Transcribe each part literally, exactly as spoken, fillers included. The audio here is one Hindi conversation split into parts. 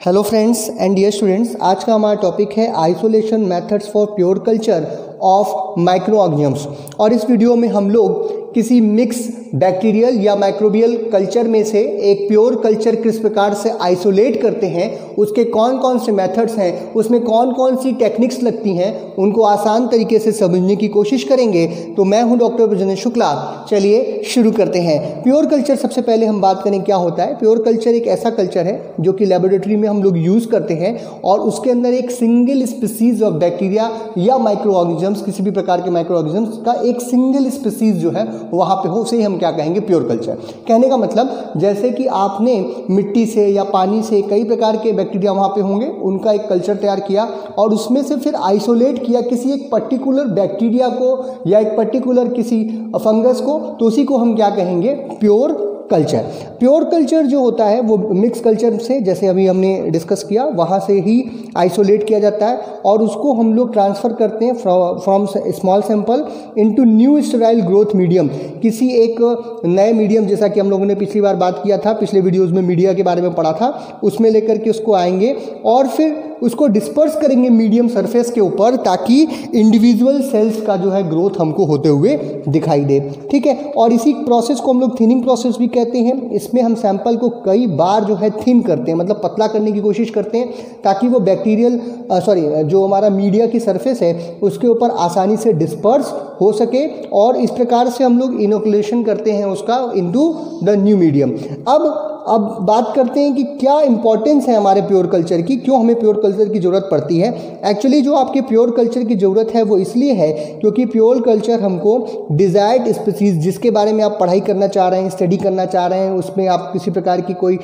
Hello friends and dear students, आज का हमारा टॉपिक है isolation methods for pure culture of microorganisms. और इस वीडियो में हम लोग किसी मिक्स बैक्टीरियल या माइक्रोबियल कल्चर में से एक प्योर कल्चर किस प्रकार से आइसोलेट करते हैं, उसके कौन कौन से मेथड्स हैं, उसमें कौन कौन सी टेक्निक्स लगती हैं, उनको आसान तरीके से समझने की कोशिश करेंगे। तो मैं हूं डॉक्टर ब्रजेश शुक्ला। चलिए शुरू करते हैं। प्योर कल्चर, सबसे पहले हम बात करें क्या होता है। प्योर कल्चर एक ऐसा कल्चर है जो कि लेबोरेटरी में हम लोग यूज़ करते हैं और उसके अंदर एक सिंगल स्पीसीज ऑफ बैक्टीरिया या माइक्रो ऑर्गेनिजम्स, किसी भी प्रकार के माइक्रो ऑर्गेनिजम्स का एक सिंगल स्पीसीज जो है वहाँ पे हो, उसे ही हम क्या कहेंगे, प्योर कल्चर। कहने का मतलब जैसे कि आपने मिट्टी से या पानी से कई प्रकार के बैक्टीरिया वहाँ पे होंगे, उनका एक कल्चर तैयार किया और उसमें से फिर आइसोलेट किया किसी एक पर्टिकुलर बैक्टीरिया को या एक पर्टिकुलर किसी फंगस को, तो उसी को हम क्या कहेंगे, प्योर कल्चर। प्योर कल्चर जो होता है वो मिक्स कल्चर से, जैसे अभी हमने डिस्कस किया, वहाँ से ही आइसोलेट किया जाता है और उसको हम लोग ट्रांसफ़र करते हैं from small sample into new sterile growth medium, किसी एक नए मीडियम, जैसा कि हम लोगों ने पिछली बार बात किया था, पिछले वीडियोज़ में मीडिया के बारे में पढ़ा था, उसमें लेकर के उसको आएंगे और फिर उसको डिस्पर्स करेंगे मीडियम सरफेस के ऊपर, ताकि इंडिविजुअल सेल्स का जो है ग्रोथ हमको होते हुए दिखाई दे। ठीक है, और इसी प्रोसेस को हम लोग थिनिंग प्रोसेस भी कहते हैं। इसमें हम सैंपल को कई बार जो है थिन करते हैं, मतलब पतला करने की कोशिश करते हैं, ताकि वो बैक्टीरियल सॉरी जो हमारा मीडिया की सरफेस है उसके ऊपर आसानी से डिस्पर्स हो सके, और इस प्रकार से हम लोग इनोकुलेशन करते हैं उसका इनटू द न्यू मीडियम। अब अब बात करते हैं कि क्या इंपॉर्टेंस है हमारे प्योर कल्चर की, क्यों हमें प्योर कल्चर की ज़रूरत पड़ती है। एक्चुअली जो आपके प्योर कल्चर की ज़रूरत है वो इसलिए है क्योंकि प्योर कल्चर हमको डिज़ायर्ड स्पीसीज, जिसके बारे में आप पढ़ाई करना चाह रहे हैं, स्टडी करना चाह रहे हैं, उसमें आप किसी प्रकार की कोई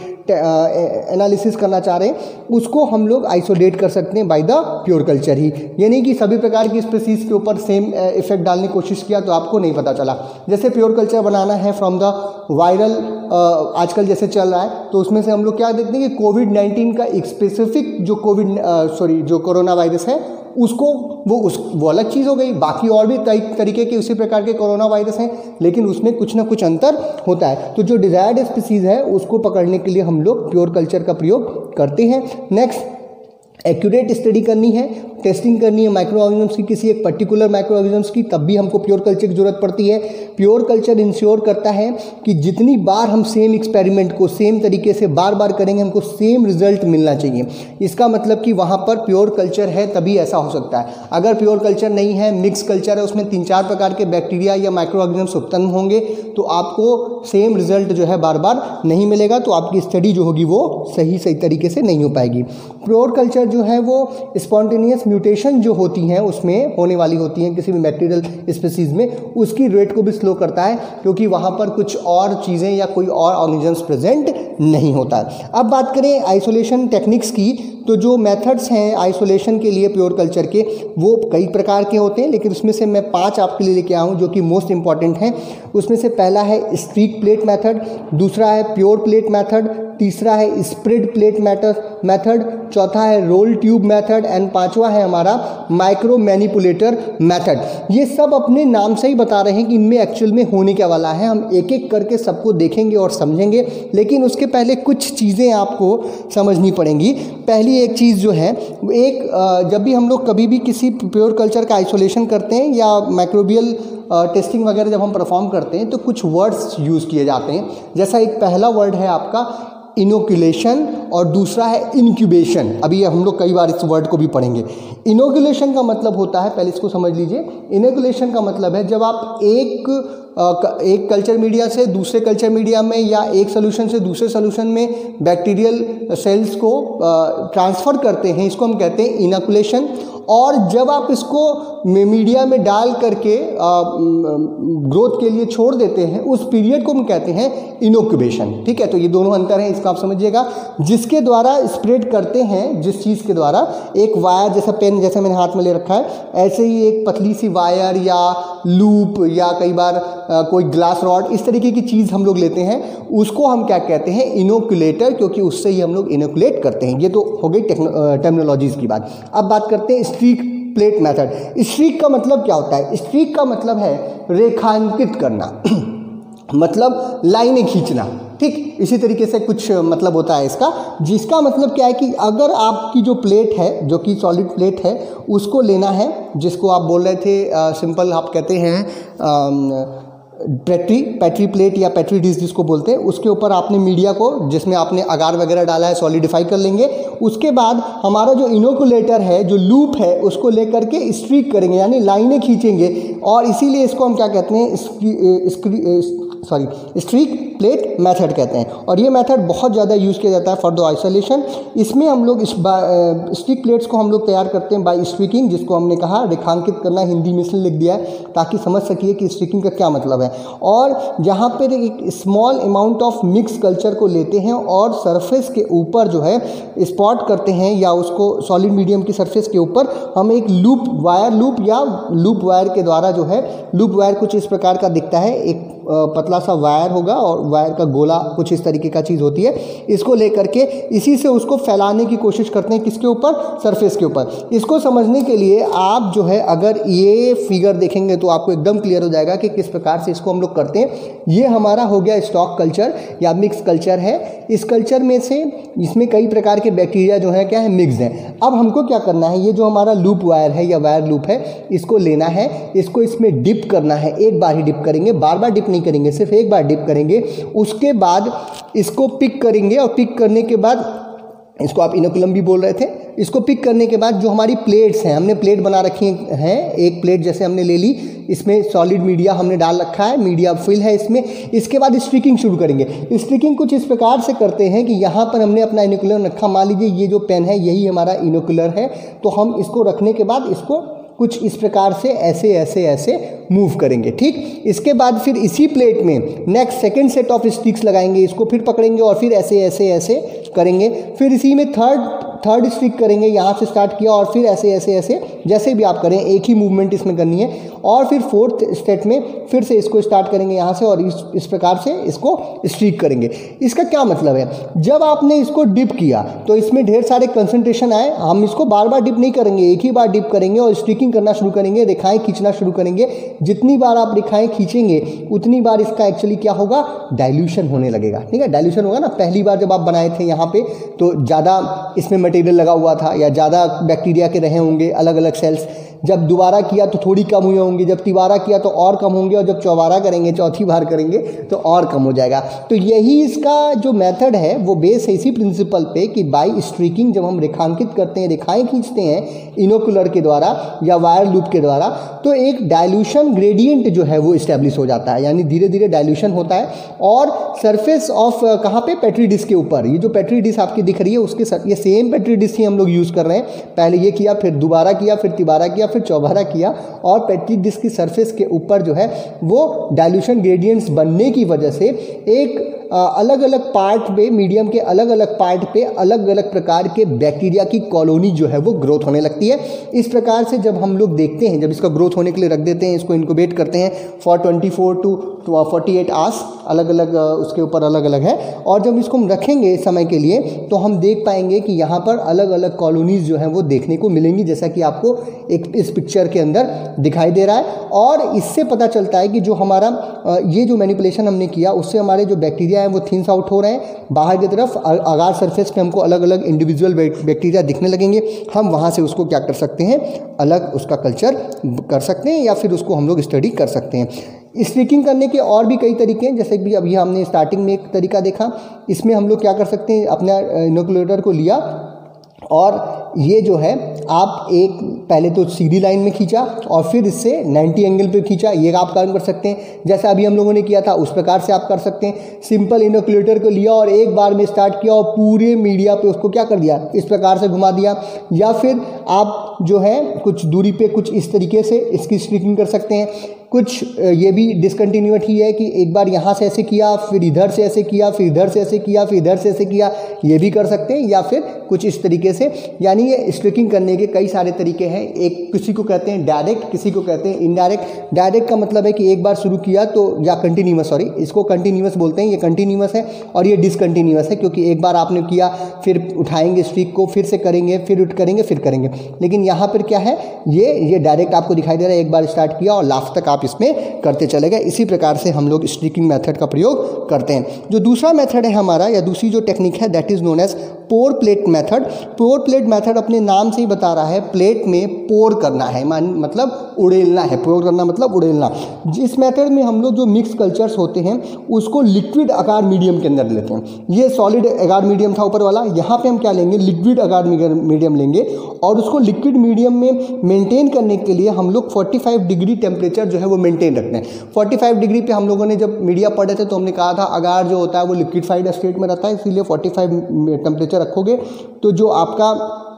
एनालिसिस करना चाह रहे हैं, उसको हम लोग आइसोलेट कर सकते हैं बाय द प्योर कल्चर ही। यानी कि सभी प्रकार की स्पीसीज के ऊपर सेम इफेक्ट डालने की कोशिश किया तो आपको नहीं पता चला। जैसे प्योर कल्चर बनाना है फ्रॉम द वायरल, आजकल जैसे चल रहा है, तो उसमें से हम लोग क्या देखते हैं कि कोविड नाइन्टीन का एक स्पेसिफिक जो कोविड सॉरी जो कोरोना वायरस है उसको वो उस वो अलग चीज़ हो गई। बाकी और भी कई तरीके के उसी प्रकार के कोरोना वायरस हैं, लेकिन उसमें कुछ ना कुछ अंतर होता है। तो जो डिजायर्ड स्पीसीज है उसको पकड़ने के लिए हम लोग प्योर कल्चर का प्रयोग करते हैं। नेक्स्ट, एक्यूरेट स्टडी करनी है, टेस्टिंग करनी है माइक्रो ऑर्गेनिजम्स की, किसी एक पर्टिकुलर माइक्रो ऑर्गेनिजम्स की, तब भी हमको प्योर कल्चर की जरूरत पड़ती है। प्योर कल्चर इंश्योर करता है कि जितनी बार हम सेम एक्सपेरिमेंट को सेम तरीके से बार बार करेंगे, हमको सेम रिजल्ट मिलना चाहिए। इसका मतलब कि वहाँ पर प्योर कल्चर है तभी ऐसा हो सकता है। अगर प्योर कल्चर नहीं है, मिक्स कल्चर है, उसमें तीन चार प्रकार के बैक्टीरिया या माइक्रो ऑर्गेनिजम्स उत्पन्न होंगे, तो आपको सेम रिजल्ट जो है बार बार नहीं मिलेगा, तो आपकी स्टडी जो होगी वो सही सही तरीके से नहीं हो पाएगी। प्योर कल्चर जो है वो स्पॉन्टेनियस म्यूटेशन जो होती हैं उसमें होने वाली होती हैं किसी भी बैक्टीरियल स्पीसीज में, उसकी रेट को भी स्लो करता है, क्योंकि वहाँ पर कुछ और चीज़ें या कोई और ऑर्गेनिजम्स प्रेजेंट नहीं होता है। अब बात करें आइसोलेशन टेक्निक्स की, तो जो मेथड्स हैं आइसोलेशन के लिए प्योर कल्चर के वो कई प्रकार के होते हैं, लेकिन उसमें से मैं पांच आपके लिए लेके आऊँ जो कि मोस्ट इंपॉर्टेंट हैं। उसमें से पहला है स्ट्रीक प्लेट मेथड, दूसरा है प्योर प्लेट मेथड, तीसरा है स्प्रेड प्लेट मेथड, चौथा है रोल ट्यूब मेथड एंड पांचवा है हमारा माइक्रो मैनिपुलेटर मेथड। ये सब अपने नाम से ही बता रहे हैं कि इनमें एक्चुअल में होने क्या वाला है। हम एक एक करके सबको देखेंगे और समझेंगे, लेकिन उसके पहले कुछ चीज़ें आपको समझनी पड़ेंगी। पहली एक चीज़ जो है, एक जब भी हम लोग कभी भी किसी प्योर कल्चर का आइसोलेशन करते हैं या माइक्रोबियल टेस्टिंग वगैरह जब हम परफॉर्म करते हैं, तो कुछ वर्ड्स यूज़ किए जाते हैं। जैसा एक पहला वर्ड है आपका इनोकुलेशन और दूसरा है इनक्यूबेशन। अभी हम लोग कई बार इस वर्ड को भी पढ़ेंगे। इनोकुलेशन का मतलब होता है, पहले इसको समझ लीजिए, इनोकुलेशन का मतलब है जब आप एक एक कल्चर मीडिया से दूसरे कल्चर मीडिया में या एक सोल्यूशन से दूसरे सोल्यूशन में बैक्टीरियल सेल्स को ट्रांसफ़र करते हैं, इसको हम कहते हैं इनोकुलेशन। और जब आप इसको मीडिया में डाल करके ग्रोथ के लिए छोड़ देते हैं, उस पीरियड को हम कहते हैं इनोक्यूबेशन। ठीक है, तो ये दोनों अंतर हैं, इसको आप समझिएगा। जिसके द्वारा स्प्रेड करते हैं, जिस चीज़ के द्वारा, एक वायर जैसा पेन जैसा मैंने हाथ में ले रखा है, ऐसे ही एक पतली सी वायर या लूप या कई बार आ, कोई ग्लास रॉड, इस तरीके की चीज़ हम लोग लेते हैं, उसको हम क्या कहते हैं, इनोकुलेटर, क्योंकि उससे ही हम लोग इनोकुलेट करते हैं। ये तो हो गई टेक्नोलॉजीज की बात। अब बात करते हैं स्ट्रीक प्लेट मेथड। स्ट्रीक का मतलब क्या होता है? स्ट्रीक का मतलब है रेखांकित करना मतलब लाइनें खींचना। ठीक इसी तरीके से कुछ मतलब होता है इसका, जिसका मतलब क्या है कि अगर आपकी जो प्लेट है, जो कि सॉलिड प्लेट है, उसको लेना है, जिसको आप बोल रहे थे सिंपल आप कहते हैं पेट्री पेट्री प्लेट या पेट्री डिश जिसको बोलते हैं, उसके ऊपर आपने मीडिया को, जिसमें आपने अगार वगैरह डाला है, सॉलिडिफाई कर लेंगे। उसके बाद हमारा जो इनोकुलेटर है, जो लूप है, उसको लेकर के स्ट्रीक करेंगे, यानी लाइनें खींचेंगे, और इसीलिए इसको हम क्या कहते हैं, सॉरी स्ट्रीक प्लेट मेथड कहते हैं। और ये मेथड बहुत ज़्यादा यूज़ किया जाता है फॉर द आइसोलेशन। इसमें हम लोग इस स्ट्रीक प्लेट्स को हम लोग तैयार करते हैं बाय स्ट्रीकिंग, जिसको हमने कहा रेखांकित करना, हिंदी में इसलिए लिख दिया है ताकि समझ सकिए कि स्ट्रीकिंग का क्या मतलब है। और जहाँ पर एक small amount of mix culture को लेते हैं और सरफेस के ऊपर जो है स्पॉट करते हैं, या उसको सॉलिड मीडियम की सरफेस के ऊपर हम एक लूप वायर लूप या लूप वायर के द्वारा जो है, लूप वायर कुछ इस प्रकार का दिखता है, एक पतला सा वायर होगा और वायर का गोला कुछ इस तरीके का चीज़ होती है। इसको लेकर के इसी से उसको फैलाने की कोशिश करते हैं, किसके ऊपर, सरफेस के ऊपर। इसको समझने के लिए आप जो है अगर ये फिगर देखेंगे तो आपको एकदम क्लियर हो जाएगा कि किस प्रकार से इसको हम लोग करते हैं। ये हमारा हो गया स्टॉक कल्चर या मिक्स कल्चर है। इस कल्चर में से इसमें कई प्रकार के बैक्टीरिया जो है क्या है, मिक्स हैं। अब हमको क्या करना है, ये जो हमारा लूप वायर है या वायर लूप है, इसको लेना है, इसको इसमें डिप करना है। एक बार ही डिप करेंगे, बार बार डिप नहीं करेंगे, सिर्फ एक बार डिप करेंगे। उसके बाद इसको पिक करेंगे, और पिक करने के बाद इसको आप इनोकुलम भी बोल रहे थे। इसको पिक करने के बाद जो हमारी प्लेट्स हैं, हमने प्लेट बना रखी हैं, एक प्लेट जैसे हमने ले ली, इसमें सॉलिड मीडिया हमने डाल रखा है, मीडिया फिल है इसमें। इसके बाद स्ट्रीकिंग शुरू करेंगे। स्ट्रीकिंग कुछ इस प्रकार से करते हैं कि यहाँ पर हमने अपना इनोकुलम रखा, मान लीजिए ये जो पेन है यही हमारा इनोकुलर है, तो हम इसको रखने के बाद इसको कुछ इस प्रकार से ऐसे ऐसे ऐसे मूव करेंगे, ठीक। इसके बाद फिर इसी प्लेट में next second set of sticks लगाएंगे, इसको फिर पकड़ेंगे और फिर ऐसे ऐसे ऐसे करेंगे। फिर इसी में थर्ड थर्ड स्टिक करेंगे, यहाँ से स्टार्ट किया और फिर ऐसे ऐसे ऐसे, जैसे भी आप करें एक ही मूवमेंट इसमें करनी है। और फिर फोर्थ स्टेप में फिर से इसको स्टार्ट करेंगे यहाँ से, और इस इस प्रकार से इसको स्ट्रीक करेंगे। इसका क्या मतलब है, जब आपने इसको डिप किया तो इसमें ढेर सारे कंसंट्रेशन आए, हम इसको बार बार डिप नहीं करेंगे, एक ही बार डिप करेंगे और स्ट्रीकिंग करना शुरू करेंगे, रेखाएं खींचना शुरू करेंगे। जितनी बार आप रेखाएं खींचेंगे उतनी बार इसका एक्चुअली क्या होगा, डाइल्यूशन होने लगेगा, ठीक है। डाइल्यूशन होगा ना, पहली बार जब आप बनाए थे यहाँ पे तो ज़्यादा इसमें मटेरियल लगा हुआ था या ज़्यादा बैक्टीरिया के रहे होंगे अलग अलग सेल्स, जब दोबारा किया तो थोड़ी कम हुए होंगे, जब तिबारा किया तो और कम होंगे, और जब चौबारा करेंगे, चौथी बार करेंगे तो और कम हो जाएगा। तो यही इसका जो मेथड है वो बेस है इसी प्रिंसिपल पे कि बाय स्ट्रीकिंग जब हम रेखांकित करते हैं, रेखाएं खींचते हैं इनोकुलर के द्वारा या वायर लूप के द्वारा, तो एक डाइल्यूशन ग्रेडियंट जो है वो इस्टेब्लिश हो जाता है, यानी धीरे धीरे डाइल्यूशन होता है। और सरफेस ऑफ कहाँ पे, पेट्री डिश के ऊपर, ये जो पेट्री डिश आपकी दिख रही है उसके ये सेम पेट्री डिश ही हम लोग यूज़ कर रहे हैं। पहले ये किया, फिर दोबारा किया, फिर तिबारा किया, फिर चौबारा किया, और पेट्री डिश की सरफेस के ऊपर जो है वो डाइल्यूशन ग्रेडियंट्स बनने की वजह से एक अलग अलग पार्ट पे, मीडियम के अलग अलग पार्ट पे अलग अलग प्रकार के बैक्टीरिया की कॉलोनी जो है वो ग्रोथ होने लगती है। इस प्रकार से जब हम लोग देखते हैं, जब इसका ग्रोथ होने के लिए रख देते हैं, इसको इनक्यूबेट करते हैं for twenty four to forty eight hours, अलग अलग उसके ऊपर अलग अलग है। और जब इसको हम रखेंगे समय के लिए तो हम देख पाएंगे कि यहाँ पर अलग अलग कॉलोनीज़ जो हैं वो देखने को मिलेंगी, जैसा कि आपको एक इस पिक्चर के अंदर दिखाई दे रहा है। और इससे पता चलता है कि जो हमारा ये जो मैनिपुलेशन हमने किया उससे हमारे जो बैक्टीरिया हैं वो थिन्स आउट हो रहे हैं बाहर की तरफ। अगार सरफेस पे हमको अलग अलग इंडिविजुअल बैक्टीरिया दिखने लगेंगे, हम वहाँ से उसको क्या कर सकते हैं, अलग उसका कल्चर कर सकते हैं, या फिर उसको हम लोग स्टडी कर सकते हैं। स्ट्रीकिंग करने के और भी कई तरीके हैं, जैसे कि अभी हमने स्टार्टिंग में एक तरीका देखा। इसमें हम लोग क्या कर सकते हैं, अपना इनोकुलेटर को लिया और ये जो है आप एक पहले तो सीधी लाइन में खींचा और फिर इससे नाइंटी एंगल पे खींचा, ये आप काम कर सकते हैं। जैसा अभी हम लोगों ने किया था उस प्रकार से आप कर सकते हैं। सिंपल इनोकुलेटर को लिया और एक बार में स्टार्ट किया और पूरे मीडिया पे उसको क्या कर दिया, इस प्रकार से घुमा दिया। या फिर आप जो है कुछ दूरी पे कुछ इस तरीके से इसकी स्ट्रीकिंग कर सकते हैं। कुछ ये भी डिसकंटिन्यूटी है कि एक बार यहाँ से ऐसे किया, फिर इधर से ऐसे किया, फिर इधर से ऐसे किया, फिर इधर से ऐसे किया, ये भी कर सकते हैं। या फिर कुछ इस तरीके से, यानी ये स्ट्रीकिंग करने के कई सारे तरीके हैं। एक किसी को कहते हैं डायरेक्ट, किसी को कहते हैं इनडायरेक्ट। डायरेक्ट का मतलब है कि एक बार शुरू किया तो, या कंटिन्यूअस, सॉरी इसको कंटिन्यूअस बोलते हैं, ये कंटिन्यूअस है और ये डिसकंटिन्यूअस है, क्योंकि एक बार आपने किया फिर उठाएंगे स्ट्रीक को, फिर से करेंगे, फिर उठ करेंगे, फिर करेंगे। लेकिन यहाँ पर क्या है, ये ये डायरेक्ट आपको दिखाई दे रहा है, एक बार स्टार्ट किया और लास्ट तक आप इसमें करते चले गए। इसी प्रकार से हम लोग स्ट्रीकिंग मेथड का प्रयोग करते हैं। जो दूसरा मेथड है हमारा, या दूसरी जो टेक्निक है, that is known as pour plate method. Pour plate method अपने नाम से ही बता रहा है, प्लेट में पोर करना है, मान मतलब उड़ेलना है। पोर करना मतलब उड़ेलना। जिस मेथड में हम लोग जो मिक्स कल्चर्स होते हैं उसको लिक्विड आकार मीडियम के अंदर लेते हैं। ये सॉलिड आकार मीडियम था ऊपर वाला, यहाँ पे हम क्या लेंगे, लिक्विड आकार मीडियम लेंगे और उसको लिक्विड मीडियम में मेंटेन करने के लिए हम लोग पैंतालीस डिग्री टेम्परेचर जो है वो मेंटेन रखते हैं। पैंतालीस डिग्री पे हम लोगों ने जब मीडिया पढ़े थे तो हमने कहा था अगार जो होता है वो लिक्विडफाइड स्टेट में रहता है, इसीलिए पैंतालीस टेम्परेचर रखोगे तो जो आपका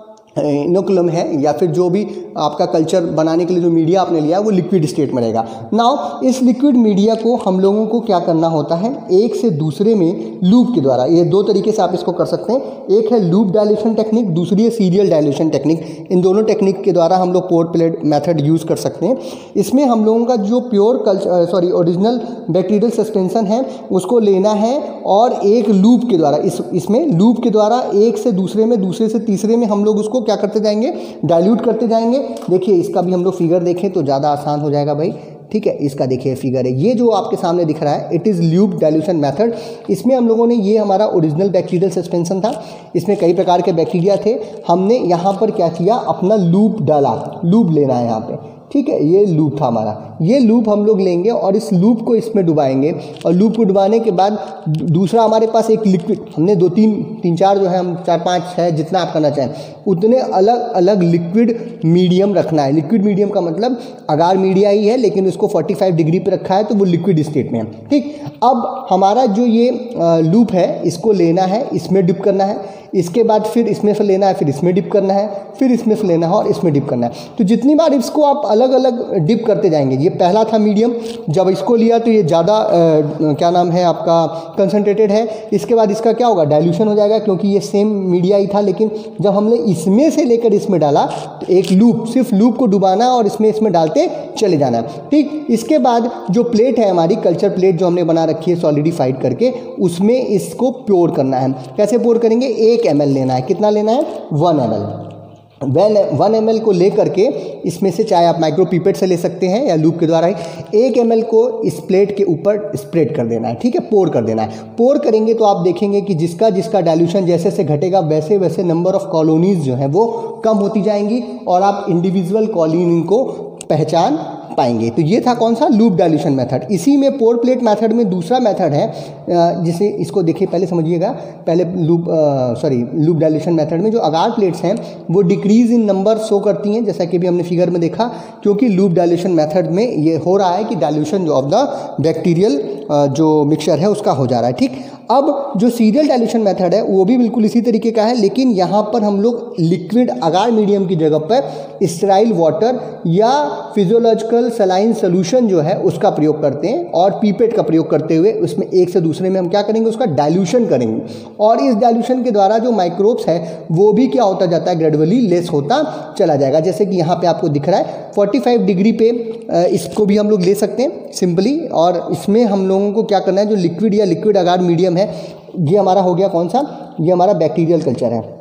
इनोकुलम है या फिर जो भी आपका कल्चर बनाने के लिए जो मीडिया आपने लिया है वो लिक्विड स्टेट में रहेगा। नाउ इस लिक्विड मीडिया को हम लोगों को क्या करना होता है, एक से दूसरे में लूप के द्वारा, ये दो तरीके से आप इसको कर सकते हैं। एक है लूप डायल्यूशन टेक्निक, दूसरी है सीरियल डायल्यूशन टेक्निक। इन दोनों टेक्निक के द्वारा हम लोग पोर प्लेट मेथड यूज़ कर सकते हैं। इसमें हम लोगों का जो pure culture sorry original bacterial suspension है उसको लेना है और एक लूप के द्वारा, इस इसमें लूप के द्वारा एक से दूसरे में, दूसरे से तीसरे में हम लोग उसको क्या करते जाएंगे, डाइल्यूट करते जाएंगे। देखिए इसका भी हम लोग फिगर देखें तो ज़्यादा आसान हो जाएगा भाई, ठीक है। इसका देखिए फिगर है, ये जो आपके सामने दिख रहा है, it is loop dilution method. इसमें हम लोगों ने, ये हमारा ओरिजिनल बैक्टीरियल सस्पेंशन था, इसमें कई प्रकार के बैक्टीरिया थे। हमने यहाँ पर क्या किया, अपना लूप डाला, लूप लेना है यहाँ पे, ठीक है। ये लूप था हमारा, ये लूप हम लोग लेंगे और इस लूप को इसमें डुबाएंगे और लूप को डुबाने के बाद दूसरा हमारे पास एक लिक्विड, हमने दो तीन तीन चार जो है, हम चार पाँच छः जितना आप करना चाहें उतने अलग अलग लिक्विड मीडियम रखना है। लिक्विड मीडियम का मतलब अगार मीडिया ही है लेकिन उसको पैंतालीस डिग्री पे रखा है तो वो लिक्विड स्टेट में है, ठीक। अब हमारा जो ये लूप है इसको लेना है, इसमें डिप करना है, इसके बाद फिर इसमें से लेना है, फिर इसमें डिप करना है, फिर इसमें से लेना है और इसमें डिप करना है। तो जितनी बार इसको आप अलग अलग डिप करते जाएंगे, ये पहला था मीडियम, जब इसको लिया तो ये ज़्यादा क्या नाम है आपका कंसनट्रेटेड है। इसके बाद इसका क्या होगा, डाइल्यूशन हो जाएगा क्योंकि ये सेम मीडिया ही था। लेकिन जब हमने इसमें से लेकर इसमें डाला तो एक लूप, सिर्फ लूप को डुबाना और इसमें इसमें डालते चले जाना है, ठीक। इसके बाद जो प्लेट है हमारी, कल्चर प्लेट जो हमने बना रखी है सॉलिडिफाइड करके, उसमें इसको प्योर करना है। कैसे प्योर करेंगे, एक एम एल लेना है, कितना लेना है, one M L one one M L को ले करके इसमें से, चाहे आप माइक्रो पिपेट से ले सकते हैं या लूप के द्वारा ही, एक एम एल को इस प्लेट के ऊपर स्प्रेड कर देना है, ठीक है, पोर कर देना है। पोर करेंगे तो आप देखेंगे कि जिसका जिसका डाइल्यूशन जैसे जैसे घटेगा वैसे वैसे नंबर ऑफ कॉलोनीज जो हैं वो कम होती जाएंगी और आप इंडिविजुअल कॉलोनी को पहचान पाएंगे। तो ये था कौन सा, लूप डाइल्यूशन मेथड। इसी में पोर प्लेट मेथड में दूसरा मेथड है, जिसे इसको देखिए पहले समझिएगा। पहले loop sorry loop dilution method में जो अगार प्लेट्स हैं वो डिक्रीज इन नंबर शो करती हैं, जैसा कि भी हमने फिगर में देखा, क्योंकि लूप डाइल्यूशन मेथड में ये हो रहा है कि डाइल्यूशन जो ऑफ द बैक्टीरियल जो मिक्सचर है उसका हो जा रहा है, ठीक। अब जो सीरियल डाइल्यूशन मेथड है वो भी बिल्कुल इसी तरीके का है, लेकिन यहाँ पर हम लोग लिक्विड अगार मीडियम की जगह पर स्टेराइल वाटर या फिजियोलॉजिकल सलाइन सोल्यूशन जो है उसका प्रयोग करते हैं और पीपेट का प्रयोग करते हुए उसमें एक से दूसरे में हम क्या करेंगे, उसका डाइल्यूशन करेंगे। और इस डाइल्यूशन के द्वारा जो माइक्रोब्स है वो भी क्या होता जाता है, ग्रेजुअली लेस होता चला जाएगा। जैसे कि यहाँ पे आपको दिख रहा है पैंतालीस डिग्री पे इसको भी हम लोग ले सकते हैं सिंपली। और इसमें हम लोगों को क्या करना है, जो लिक्विड या लिक्विड अगार मीडियम है, ये हमारा हो गया कौन सा, ये हमारा बैक्टीरियल कल्चर है।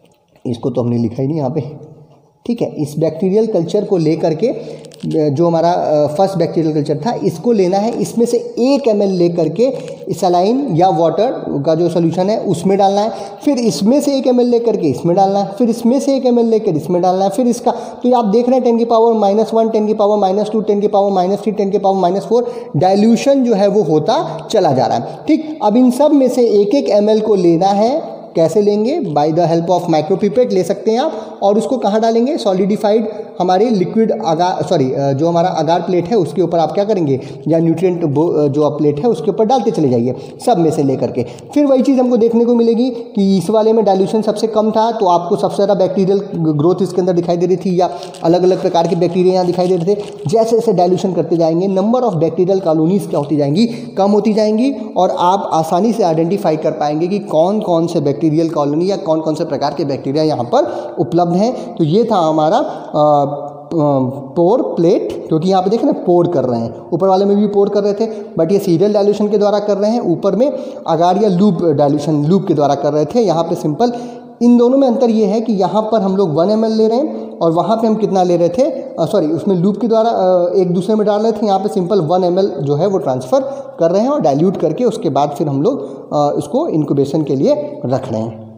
इसको तो हमने लिखा ही नहीं यहाँ पे, ठीक है। इस बैक्टीरियल कल्चर को लेकर के, जो हमारा फर्स्ट बैक्टीरियल कल्चर था, इसको लेना है, इसमें से एक एम एल ले करके सलाइन या वाटर का जो सोल्यूशन है उसमें डालना है, फिर इसमें से एक एम एल ले करके इसमें डालना है, फिर इसमें से एक एम एल लेकर इसमें डालना है, फिर इसका, तो आप देख रहे हैं टेन की पावर माइनस वन, टेन की पावर माइनस टू, टेन की पावर माइनस थ्री, टेन की पावर माइनस फोर, डाइल्यूशन जो है वो होता चला जा रहा है, ठीक। अब इन सब में से एक एक एम एल को लेना है, कैसे लेंगे, by the help of micropipette ले सकते हैं आप, और उसको कहाँ डालेंगे, सॉलिडिफाइड हमारे लिक्विड अगार सॉरी जो हमारा अगार प्लेट है उसके ऊपर आप क्या करेंगे, या न्यूट्रिएंट जो प्लेट है उसके ऊपर डालते चले जाइए सब में से लेकर के। फिर वही चीज़ हमको देखने को मिलेगी कि इस वाले में डाइल्यूशन सबसे कम था तो आपको सबसे ज़्यादा बैक्टीरियल ग्रोथ इसके अंदर दिखाई दे रही थी, या अलग अलग प्रकार के बैक्टीरिया यहाँ दिखाई दे रहे थे। जैसे जैसे डाइल्यूशन करते जाएंगे नंबर ऑफ बैक्टीरियल कॉलोनीज क्या होती जाएंगी, कम होती जाएंगी, और आप आसानी से आइडेंटिफाई कर पाएंगे कि कौन कौन से बैक्टीरियल कॉलोनी या कौन कौन से प्रकार के बैक्टीरिया यहाँ पर उपलब्ध हैं। तो ये था हमारा पोर प्लेट, क्योंकि यहाँ पे देखें ना पोर कर रहे हैं, ऊपर वाले में भी पोर कर रहे थे बट ये सीरियल डाइल्यूशन के द्वारा कर रहे हैं, ऊपर में अगार या लूप डाइल्यूशन लूप के द्वारा कर रहे थे। यहाँ पे सिंपल इन दोनों में अंतर ये है कि यहाँ पर हम लोग वन एम एल ले रहे हैं और वहाँ पे हम कितना ले रहे थे, सॉरी उसमें लूप के द्वारा आ, एक दूसरे में डाल रहे थे। यहाँ पे सिंपल वन एम एल जो है वो ट्रांसफ़र कर रहे हैं और डाइल्यूट करके उसके बाद फिर हम लोग आ, उसको इंक्यूबेशन के लिए रख रहे हैं।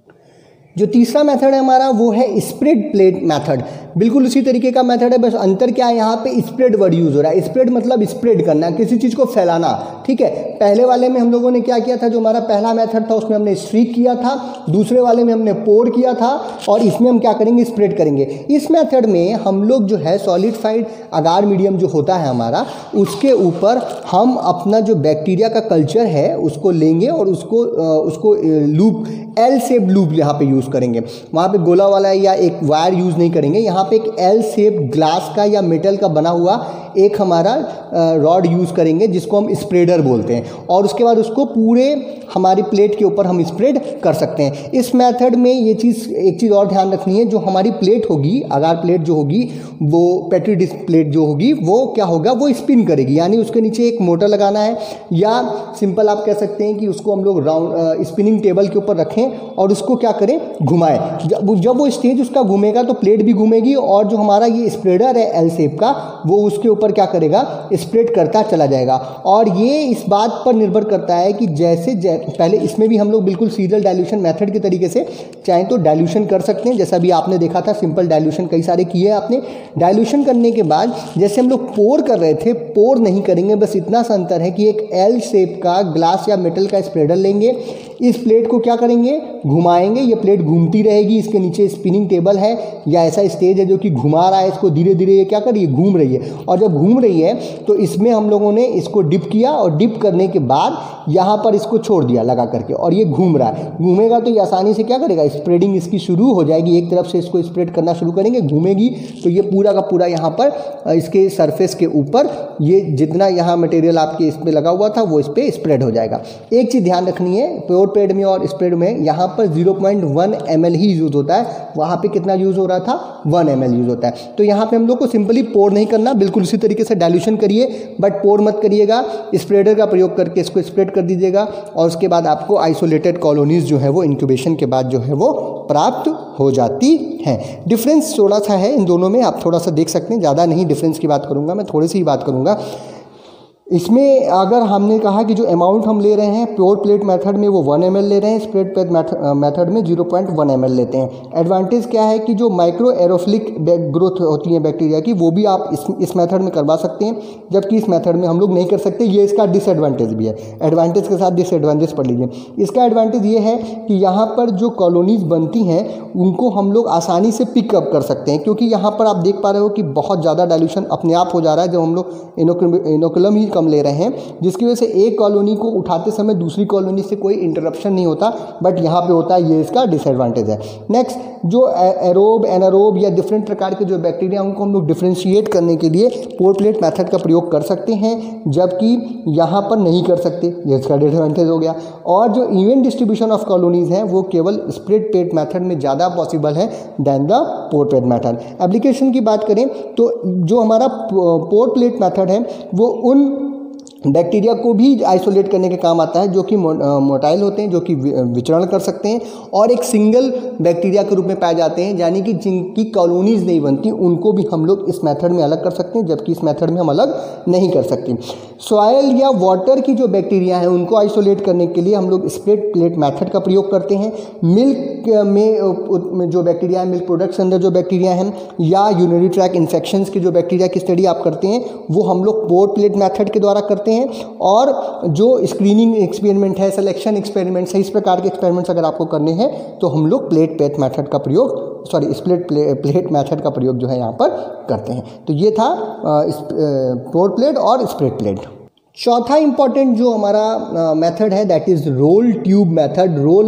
जो तीसरा मेथड है हमारा वो है स्प्रेड प्लेट मेथड। बिल्कुल उसी तरीके का मेथड है, बस अंतर क्या है, यहाँ पे स्प्रेड वर्ड यूज़ हो रहा है। स्प्रेड मतलब स्प्रेड करना, किसी चीज़ को फैलाना, ठीक है। पहले वाले में हम लोगों ने क्या किया था, जो हमारा पहला मेथड था उसमें हमने स्ट्रीक किया था, दूसरे वाले में हमने पोर किया था और इसमें हम क्या करेंगे, स्प्रेड करेंगे। इस मेथड में हम लोग जो है सॉलिडिफाइड अगार मीडियम जो होता है हमारा, उसके ऊपर हम अपना जो बैक्टीरिया का कल्चर है उसको लेंगे और उसको उसको लूप एल शेप लूप यहाँ पे यूज़ करेंगे। वहाँ पे गोला वाला या एक वायर यूज़ नहीं करेंगे, यहाँ पे एक एल शेप ग्लास का या मेटल का बना हुआ एक हमारा रॉड यूज़ करेंगे जिसको हम स्प्रेडर बोलते हैं और उसके बाद उसको पूरे हमारी प्लेट के ऊपर हम स्प्रेड कर सकते हैं। इस मेथड में ये चीज़ एक चीज़ और ध्यान रखनी है, जो हमारी प्लेट होगी, अगार प्लेट जो होगी वो पेट्री डिस्क प्लेट जो होगी वो क्या होगा, वो स्पिन करेगी, यानी उसके नीचे एक मोटर लगाना है या सिंपल आप कह सकते हैं कि उसको हम लोग राउंड स्पिनिंग टेबल के ऊपर रखें और उसको क्या करें, घुमाएं। जब जब वो स्टेज उसका घूमेगा तो प्लेट भी घूमेगी और जो हमारा ये स्प्रेडर है एल शेप का वो उसके ऊपर क्या करेगा, स्प्रेड करता चला जाएगा। और ये इस बात पर निर्भर करता है कि जैसे जै, पहले इसमें भी हम लोग बिल्कुल सीरियल डाइल्यूशन मेथड के तरीके से चाहे तो डाइल्यूशन कर सकते हैं, जैसा भी आपने देखा था सिंपल डाइल्यूशन कई सारे किए आपने। डाइल्यूशन करने के बाद जैसे हम लोग पोर कर रहे थे, पोर नहीं करेंगे, बस इतना सा अंतर है कि एक एल शेप का ग्लास या मेटल का स्प्रेडर लेंगे, इस प्लेट को क्या करेंगे, घुमाएंगे, ये प्लेट घूमती रहेगी, इसके नीचे स्पिनिंग टेबल है या ऐसा स्टेज है जो कि घुमा रहा है इसको, धीरे धीरे ये क्या कर रही है, घूम रही है। और जब घूम रही है तो इसमें हम लोगों ने इसको डिप किया और डिप करने के बाद यहाँ पर इसको छोड़ दिया लगा करके और ये घूम रहा है। घूमेगा तो ये आसानी से क्या करेगा, स्प्रेडिंग इसकी शुरू हो जाएगी, एक तरफ से इसको स्प्रेड करना शुरू करेंगे, घूमेगी तो ये पूरा का पूरा यहाँ पर इसके सरफेस के ऊपर ये जितना यहाँ मटेरियल आपके इस पर लगा हुआ था वो इस पर स्प्रेड हो जाएगा। एक चीज़ ध्यान रखनी है, प्योर प्लेट में और स्प्रेड में यहाँ पर zero point one M L ही यूज़ होता है, वहाँ पे कितना यूज़ हो रहा था, वन एम एल यूज़ होता है। तो यहाँ पे हम लोग को सिंपली पोर नहीं करना, बिल्कुल उसी तरीके से डाइल्यूशन करिए बट पोर मत करिएगा, स्प्रेडर का प्रयोग करके इसको स्प्रेड कर दीजिएगा और उसके बाद आपको आइसोलेटेड कॉलोनीज़ जो है वो इंक्यूबेशन के बाद जो है वो प्राप्त हो जाती हैं। डिफरेंस थोड़ा सा है इन दोनों में, आप थोड़ा सा देख सकते हैं, ज़्यादा नहीं डिफरेंस की बात करूँगा मैं, थोड़ी सी ही बात करूँगा। इसमें अगर हमने कहा कि जो अमाउंट हम ले रहे हैं प्योर प्लेट मेथड में वो वन एम एल ले रहे हैं, स्प्रेड प्लेट मेथड में zero point one M L लेते हैं। एडवांटेज क्या है कि जो माइक्रो एरोफिलिक ग्रोथ होती है बैक्टीरिया की वो भी आप इस इस मेथड में करवा सकते हैं, जबकि इस मेथड में हम लोग नहीं कर सकते, ये इसका डिसएडवांटेज भी है। एडवांटेज के साथ डिसएडवांटेज पढ़ लीजिए। इसका एडवांटेज ये है कि यहाँ पर जो कॉलोनीज़ बनती हैं उनको हम लोग आसानी से पिकअप कर सकते हैं, क्योंकि यहाँ पर आप देख पा रहे हो कि बहुत ज़्यादा डाइल्यूशन अपने आप हो जा रहा है जब हम लोग इनोकुलम ही कम ले रहे हैं, जिसकी वजह से एक कॉलोनी को उठाते समय दूसरी कॉलोनी से कोई इंटरप्शन नहीं होता, बट यहाँ पे होता है, ये इसका डिसएडवांटेज है। नेक्स्ट, जो एरोब एनारोब या डिफरेंट प्रकार के जो बैक्टीरिया उनको हम लोग डिफ्रेंशिएट करने के लिए पोर प्लेट मेथड का प्रयोग कर सकते हैं, जबकि यहाँ पर नहीं कर सकते, ये इसका डिसएडवांटेज हो गया। और जो इवन डिस्ट्रीब्यूशन ऑफ कॉलोनीज़ हैं वो केवल स्प्रेड प्लेट मेथड में ज़्यादा पॉसिबल है than the pour plate method. Application की बात करें तो जो हमारा पोर प्लेट मेथड है वो उन बैक्टीरिया को भी आइसोलेट करने के काम आता है जो कि मोटाइल होते हैं, जो कि विचरण कर सकते हैं और एक सिंगल बैक्टीरिया के रूप में पाए जाते हैं, यानी कि जिनकी कॉलोनीज़ नहीं बनती उनको भी हम लोग इस मेथड में अलग कर सकते हैं, जबकि इस मेथड में हम अलग नहीं कर सकते। सॉयल या वाटर की जो बैक्टीरिया हैं उनको आइसोलेट करने के लिए हम लोग स्प्रेड प्लेट मेथड का प्रयोग करते हैं। मिल्क में जो बैक्टीरिया है, मिल्क प्रोडक्ट्स अंदर जो बैक्टीरिया हैं या यूरिनरी ट्रैक इन्फेक्शंस की जो बैक्टीरिया की स्टडी आप करते हैं वो हम लोग पोर प्लेट मेथड के द्वारा करते हैं। और जो स्क्रीनिंग एक्सपेरिमेंट है, सिलेक्शन एक्सपेरिमेंट्स है, इस प्रकार के एक्सपेरिमेंट्स अगर आपको करने हैं तो हम लोग प्लेट प्लेट मेथड का प्रयोग सॉरी स्प्लिट प्लेट मेथड का प्रयोग जो है यहाँ पर करते हैं। तो ये था पोर प्लेट और स्प्रेड प्लेट। चौथा इंपॉर्टेंट जो हमारा मेथड है that is roll tube method. Roll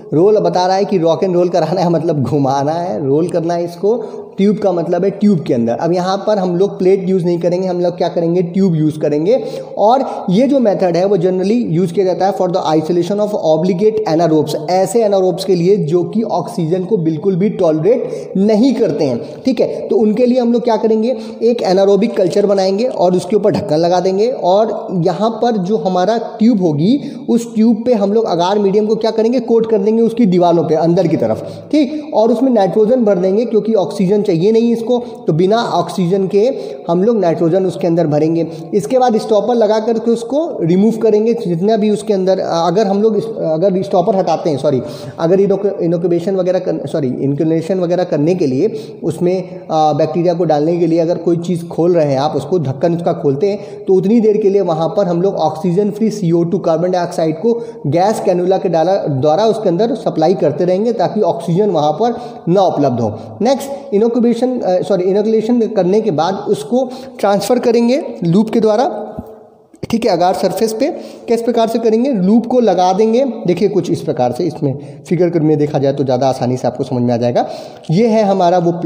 roll बता रहा है कि रॉक एंड रोल कराना है, मतलब घुमाना है, रोल करना है इसको। ट्यूब का मतलब है ट्यूब के अंदर। अब यहाँ पर हम लोग प्लेट यूज़ नहीं करेंगे, हम लोग क्या करेंगे, ट्यूब यूज़ करेंगे। और ये जो मेथड है वो जनरली यूज़ किया जाता है for the isolation of obligate anaerobes, ऐसे एनारोब्स के लिए जो कि ऑक्सीजन को बिल्कुल भी टॉलरेट नहीं करते हैं, ठीक है। तो उनके लिए हम लोग क्या करेंगे, एक एनारोबिक कल्चर बनाएंगे और उसके ऊपर ढक्कन लगा देंगे, और यहाँ पर जो हमारा ट्यूब होगी उस ट्यूब पे हम लोग अगार मीडियम को क्या करेंगे, कोट कर देंगे उसकी दीवारों पे अंदर की तरफ, ठीक। और उसमें नाइट्रोजन भर देंगे क्योंकि ऑक्सीजन चाहिए नहीं इसको, तो बिना ऑक्सीजन के हम लोग नाइट्रोजन उसके अंदर भरेंगे। इसके बाद स्टॉपर लगा करके उसको रिमूव करेंगे जितना भी उसके अंदर, अगर हम लोग अगर स्टॉपर हटाते हैं, सॉरी अगर इनोक्यूबेशन वगैरह सॉरी इनक्यूलेशन वगैरह करने के लिए उसमें बैक्टीरिया को डालने के लिए अगर कोई चीज़ खोल रहे हैं आप, उसको ढक्कन उसका खोलते हैं, तो उतनी देर के लिए वहाँ पर हम लोग oxygen free C O two carbon dioxide को गैस कैनुला के डाला द्वारा उसके अंदर सप्लाई करते रहेंगे ताकि ऑक्सीजन वहाँ पर न उपलब्ध हो। नेक्स्ट इनोक्यूबेशन सॉरी इनोकुलेशन करने के बाद उसको ट्रांसफ़र करेंगे लूप के द्वारा, ठीक है, अगार सरफेस पे। किस प्रकार से करेंगे, लूप को लगा देंगे, देखिए कुछ इस प्रकार से, इसमें फिगर में देखा जाए तो ज़्यादा आसानी से आपको समझ में आ जाएगा। ये है हमारा वो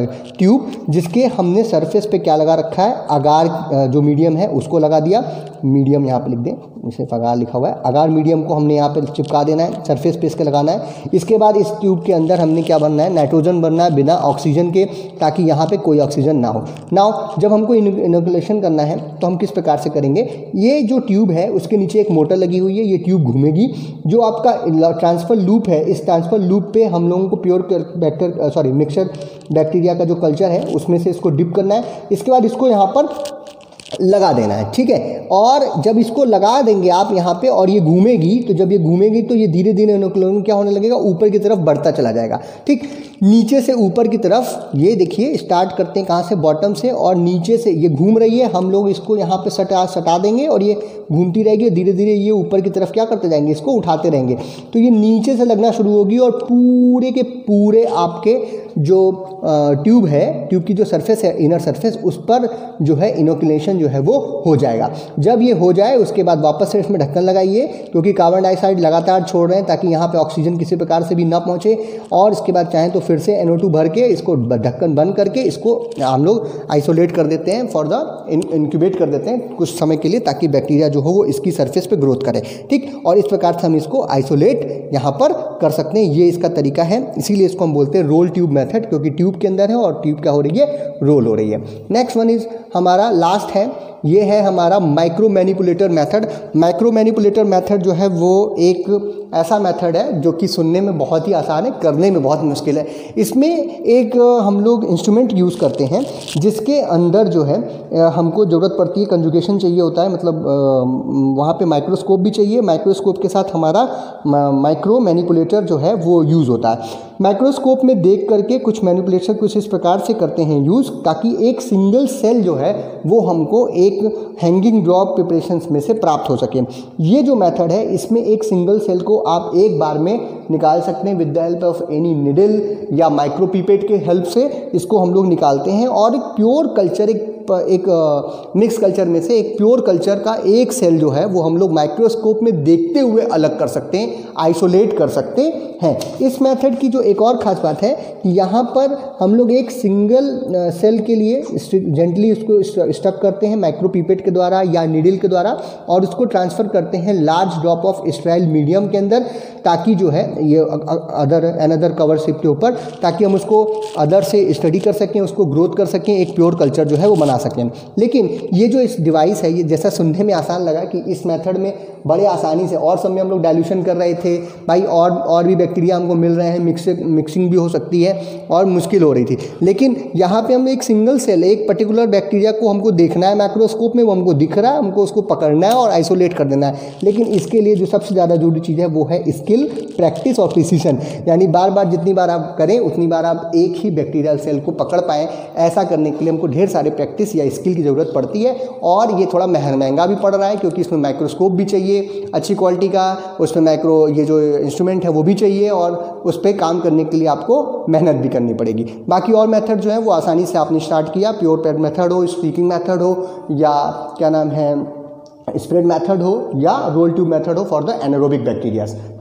ट्यूब जिसके हमने सरफेस पे क्या लगा रखा है, अगार जो मीडियम है उसको लगा दिया। मीडियम यहाँ पे लिख दें, सिर्फ अगार लिखा हुआ है, अगार मीडियम को हमने यहाँ पे चिपका देना है, सरफेस पे इसके लगाना है। इसके बाद इस ट्यूब के अंदर हमने क्या बनना है, नाइट्रोजन बनना है बिना ऑक्सीजन के, ताकि यहाँ पे कोई ऑक्सीजन ना हो। नाउ जब हमको इनोकुलेशन करना है तो हम किस प्रकार से करेंगे, ये जो ट्यूब है उसके नीचे एक मोटर लगी हुई है, ये ट्यूब घूमेगी। जो आपका ट्रांसफ़र लूप है, इस ट्रांसफ़र लूप पे हम लोगों को pure bacter sorry mixture bacteria का जो कल्चर है उसमें से इसको डिप करना है। इसके बाद इसको यहाँ पर लगा देना है, ठीक है। और जब इसको लगा देंगे आप यहाँ पे और ये घूमेगी, तो जब ये घूमेगी तो ये धीरे धीरे इनोकुलेशन क्या होने लगेगा, ऊपर की तरफ बढ़ता चला जाएगा, ठीक। नीचे से ऊपर की तरफ, ये देखिए स्टार्ट करते हैं कहाँ से, बॉटम से, और नीचे से ये घूम रही है, हम लोग इसको यहाँ पे सटा सटा देंगे और ये घूमती रहेगी। धीरे धीरे ये ऊपर की तरफ क्या करते जाएंगे, इसको उठाते रहेंगे, तो ये नीचे से लगना शुरू होगी और पूरे के पूरे आपके जो ट्यूब है, ट्यूब की जो सरफेस है, इनर सरफेस, उस पर जो है इनोकुलेशन जो है वो हो जाएगा। जब ये हो जाए उसके बाद वापस से इसमें ढक्कन लगाइए, क्योंकि कार्बन डाइऑक्साइड लगातार छोड़ रहे हैं ताकि यहाँ पे ऑक्सीजन किसी प्रकार से भी ना पहुँचे। और इसके बाद चाहें तो फिर से एन ओ टू भर के इसको ढक्कन बंद करके इसको हम लोग आइसोलेट कर देते हैं, फॉर द इंक्यूबेट कर देते हैं कुछ समय के लिए, ताकि बैक्टीरिया जो हो वो इसकी सरफेस पे ग्रोथ करे, ठीक। और इस प्रकार से हम इसको आइसोलेट यहाँ पर कर सकते हैं, ये इसका तरीका है। इसीलिए इसको हम बोलते हैं रोल ट्यूब मेथड, क्योंकि ट्यूब के अंदर है और ट्यूब क्या हो रही है, रोल हो रही है। नेक्स्ट वन इज हमारा लास्ट है, ये है हमारा micro manipulator method. Micro manipulator method जो है वो एक ऐसा मेथड है जो कि सुनने में बहुत ही आसान है, करने में बहुत मुश्किल है। इसमें एक हम लोग इंस्ट्रूमेंट यूज़ करते हैं जिसके अंदर जो है हमको ज़रूरत पड़ती है, कंजुगेशन चाहिए होता है, मतलब वहाँ पे माइक्रोस्कोप भी चाहिए। माइक्रोस्कोप के साथ हमारा माइक्रो मैनिपुलेटर जो है वो यूज़ होता है। माइक्रोस्कोप में देख करके कुछ मैनिपुलेशन कुछ इस प्रकार से करते हैं यूज़, ताकि एक सिंगल सेल जो है वो हमको एक हैंगिंग ड्रॉप प्रिपरेशन में से प्राप्त हो सके। ये जो मेथड है इसमें एक सिंगल सेल को आप एक बार में निकाल सकते हैं with the help of any needle या माइक्रोपिपेट के हेल्प से इसको हम लोग निकालते हैं। और एक प्योर कल्चर, एक एक मिक्स कल्चर में से एक प्योर कल्चर का एक सेल जो है वो हम लोग माइक्रोस्कोप में देखते हुए अलग कर सकते हैं, आइसोलेट कर सकते हैं। इस मेथड की जो एक और ख़ास बात है कि यहाँ पर हम लोग एक सिंगल सेल के लिए जेंटली उसको स्टक करते हैं माइक्रोपिपेट के द्वारा या नीडल के द्वारा, और उसको ट्रांसफ़र करते हैं large drop of sterile medium के अंदर, ताकि जो है ये अदर अनदर कवर स्लिप के ऊपर, ताकि हम उसको अदर से स्टडी कर सकें, उसको ग्रोथ कर सकें, एक प्योर कल्चर जो है वो बना सकें। लेकिन ये जो इस डिवाइस है, ये जैसा सुनने में आसान लगा कि इस मेथड में बड़े आसानी से, और सब में हम लोग डाइल्यूशन कर रहे थे भाई, और और भी बैक्टीरिया हमको मिल रहे हैं, मिक्स मिक्सिंग भी हो सकती है और मुश्किल हो रही थी। लेकिन यहाँ पे हम एक सिंगल सेल, एक पर्टिकुलर बैक्टीरिया को हमको देखना है माइक्रोस्कोप में, वो हमको दिख रहा है, हमको उसको पकड़ना है और आइसोलेट कर देना है। लेकिन इसके लिए जो सबसे ज़्यादा जरूरी चीज़ है वो है स्किल, प्रैक्टिस और प्रिसीजन, यानी बार बार जितनी बार आप करें उतनी बार आप एक ही बैक्टीरियल सेल को पकड़ पाएँ। ऐसा करने के लिए हमको ढेर सारे प्रैक्टिस या स्किल की ज़रूरत पड़ती है, और ये थोड़ा महंगा भी पड़ रहा है, क्योंकि इसमें माइक्रोस्कोप भी चाहिए अच्छी क्वालिटी का, उसमें माइक्रो ये जो इंस्ट्रूमेंट है वो भी चाहिए, और उस पर काम करने के लिए आपको मेहनत भी करनी पड़ेगी। बाकी और मेथड जो है वो आसानी से आपने स्टार्ट किया, प्योर पैड मेथड हो, स्पीकिंग मेथड हो, या क्या नाम है स्प्रेड मेथड हो, या रोल ट्यूब मेथड हो फॉर द एनारोबिक बैक्टीरियाज, ठीक।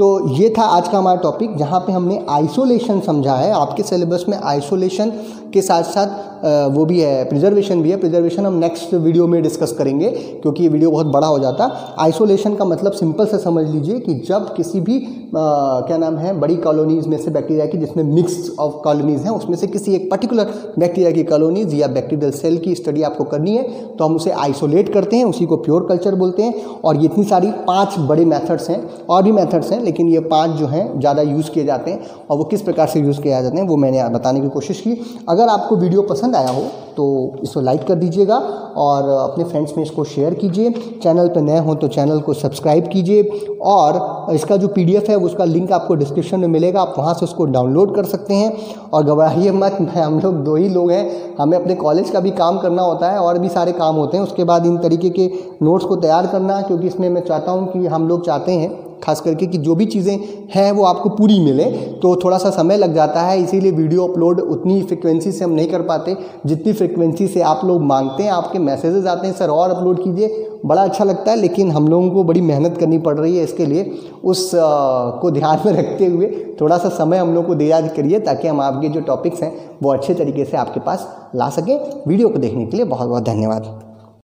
तो ये था आज का हमारा टॉपिक, जहाँ पे हमने आइसोलेशन समझा है। आपके सिलेबस में आइसोलेशन के साथ साथ वो भी है, प्रिजर्वेशन भी है। प्रिजर्वेशन हम नेक्स्ट वीडियो में डिस्कस करेंगे, क्योंकि ये वीडियो बहुत बड़ा हो जाता। आइसोलेशन का मतलब सिंपल से समझ लीजिए कि जब किसी भी आ, क्या नाम है, बड़ी कॉलोनीज़ में से बैक्टीरिया की, जिसमें मिक्स ऑफ कॉलोनीज़ हैं, उसमें से किसी एक पर्टिकुलर बैक्टीरिया की कॉलोनीज़ या बैक्टीरियल सेल की स्टडी आपको करनी है, तो हम उसे आइसोलेट करते हैं, उसी को प्योर कल्चर बोलते हैं। और ये इतनी सारी पाँच बड़े मेथड्स हैं, और भी मेथड्स हैं, लेकिन ये पाँच जो हैं ज़्यादा यूज़ किए जाते हैं। और वो किस प्रकार से यूज़ किए जाते हैं वो मैंने बताने की कोशिश की। अगर आपको वीडियो पसंद आया हो तो इसको लाइक कर दीजिएगा और अपने फ्रेंड्स में इसको शेयर कीजिए। चैनल पर नए हो तो चैनल को सब्सक्राइब कीजिए, और इसका जो पीडीएफ है उसका लिंक आपको डिस्क्रिप्शन में मिलेगा, आप वहां से उसको डाउनलोड कर सकते हैं। और घबराइए मत, हम लोग दो ही लोग हैं, हमें अपने कॉलेज का भी काम करना होता है और भी सारे काम होते हैं, उसके बाद इन तरीके के नोट्स को तैयार करना, क्योंकि इसमें मैं चाहता हूँ कि हम लोग चाहते हैं खास करके कि जो भी चीज़ें हैं वो आपको पूरी मिले, तो थोड़ा सा समय लग जाता है। इसीलिए वीडियो अपलोड उतनी फ्रिक्वेंसी से हम नहीं कर पाते जितनी फ्रिक्वेंसी से आप लोग मांगते हैं। आपके मैसेजेस आते हैं, सर और अपलोड कीजिए, बड़ा अच्छा लगता है, लेकिन हम लोगों को बड़ी मेहनत करनी पड़ रही है इसके लिए। उस आ, को ध्यान में रखते हुए थोड़ा सा समय हम लोग को दिया करिए, ताकि हम आपके जो टॉपिक्स हैं वो अच्छे तरीके से आपके पास ला सकें। वीडियो को देखने के लिए बहुत बहुत धन्यवाद।